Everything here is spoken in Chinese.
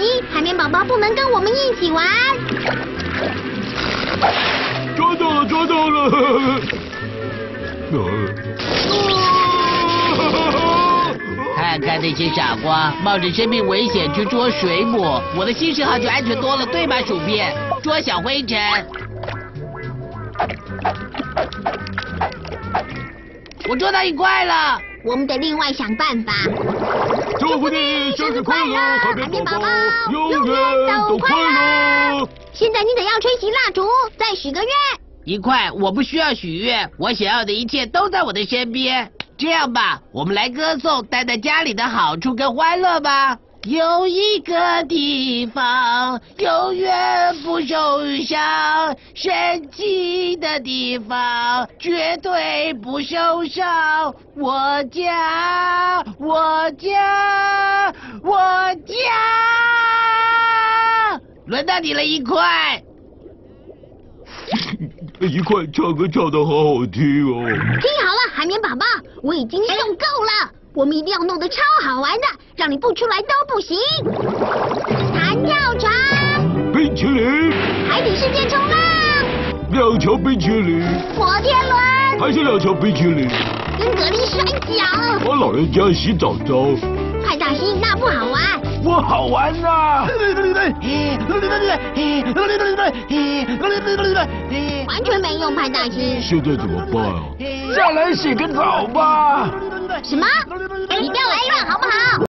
惜，海绵宝宝不能跟我们一起玩。 抓到了，抓到了！ 看看那些傻瓜冒着生命危险去捉水母，我的新10号就安全多了，对吗，薯片？捉小灰尘。我捉到1块了， 我们得另外想办法。 祝福你生日快乐，海绵宝宝永远都快乐。 现在你得要吹熄蜡烛，再许个愿。 1块，我不需要许愿，我想要的一切都在我的身边。这样吧，我们来歌颂待在家里的好处跟欢乐吧。有一个地方永远不受伤，神奇的地方绝对不受伤。我家，我家，我家。轮到你了，1块。 1块唱歌唱得好好听哦！ 听好了，海绵宝宝，我已经用够了，我们一定要弄得超好玩的，让你不出来都不行。弹跳床， 冰淇淋， 海底世界冲浪 2条冰淇淋， 摩天轮， 还是2条冰淇淋， 跟蛤蜊摔跤， 帮老人家洗澡澡。 派大星那不好玩， 我好玩呐！ 完全没用，派大星。 现在怎么办啊？ 下来洗个澡吧。 什么？你不要来乱好不好？